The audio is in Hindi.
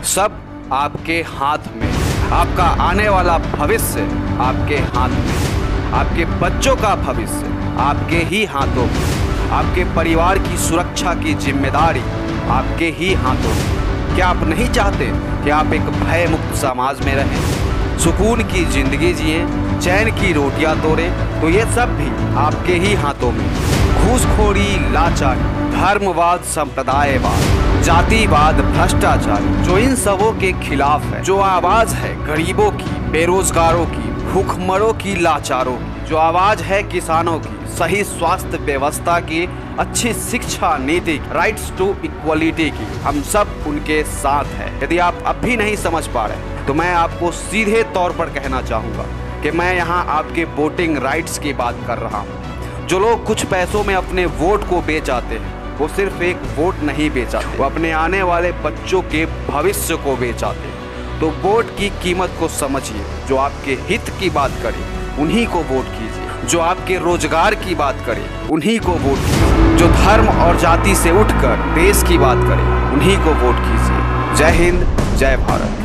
सब आपके हाथ में। आपका आने वाला भविष्य आपके हाथ में। आपके बच्चों का भविष्य आपके ही हाथों में। आपके परिवार की सुरक्षा की जिम्मेदारी आपके ही हाथों में। क्या आप नहीं चाहते कि आप एक भय मुक्त समाज में रहें, सुकून की जिंदगी जिए, चैन की रोटियां तोड़ें? तो ये सब भी आपके ही हाथों में। घूसखोरी, लाचारी, धर्मवाद, संप्रदायवाद, जातिवाद, भ्रष्टाचार, जो इन सबों के खिलाफ है, जो आवाज है गरीबों की, बेरोजगारों की, भूखमरों की, लाचारों की, जो आवाज है किसानों की, सही स्वास्थ्य व्यवस्था की, अच्छी शिक्षा नीति, राइट्स टू इक्वलिटी की, हम सब उनके साथ हैं। यदि आप अब भी नहीं समझ पा रहे तो मैं आपको सीधे तौर पर कहना चाहूँगा कि मैं यहाँ आपके वोटिंग राइट्स की बात कर रहा हूँ। जो लोग कुछ पैसों में अपने वोट को बेच आते हैं, वो सिर्फ एक वोट नहीं बेचाते, वो अपने आने वाले बच्चों के भविष्य को बेच आते हैं। तो वोट की कीमत को समझिए। जो आपके हित की बात करे उन्हीं को वोट कीजिए। जो आपके रोजगार की बात करे उन्हीं को वोट कीजिए। जो धर्म और जाति से उठकर देश की बात करे उन्हीं को वोट कीजिए। जय हिंद, जय भारत।